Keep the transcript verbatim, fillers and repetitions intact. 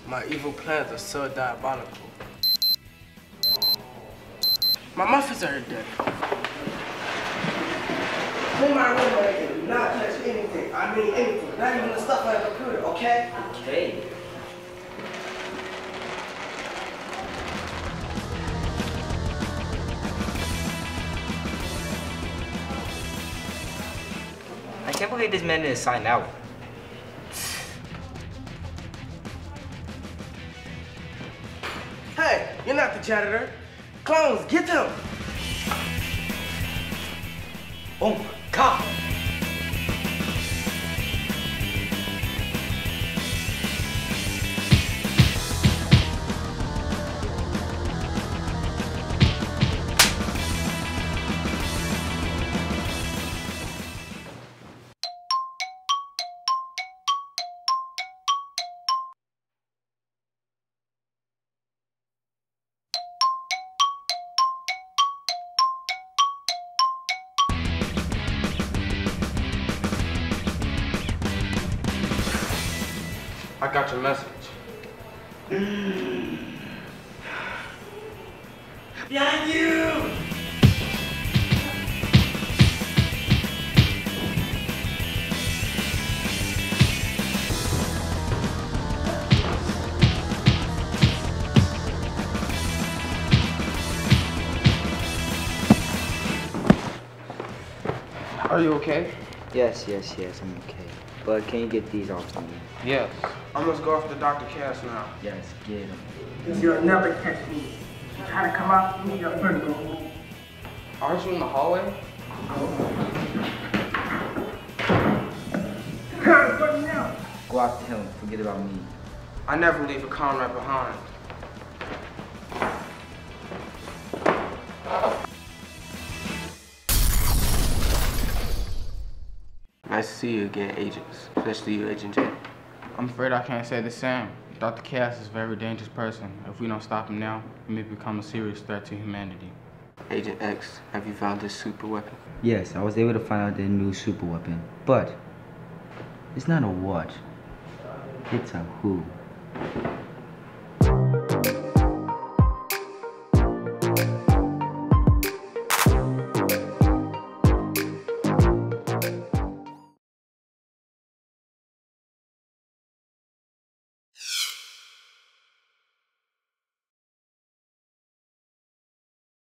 My evil plans are so diabolical. My muffins are dead. Clean my room and do not touch anything. I mean anything. Not even the stuff on the computer, okay? Okay. I can't believe this man didn't sign out. Hey, you're not the janitor. Clones, get them! Oh my God! I got your message. Mm. Behind you! Are you okay? Yes, yes, yes, I'm okay. But can you get these off to me? Yes. I must go after Doctor Cass now. Yes, get him. You'll never catch me. You try to come out me, you're gonna go. Aren't you in the hallway? What now? Go after him, forget about me. I never leave a comrade behind. Nice to see you again, agents. Especially you, Agent J. I'm afraid I can't say the same. Doctor Cass is a very dangerous person. If we don't stop him now, he may become a serious threat to humanity. Agent X, have you found this super weapon? Yes, I was able to find out their new super weapon, but it's not a what, it's a who.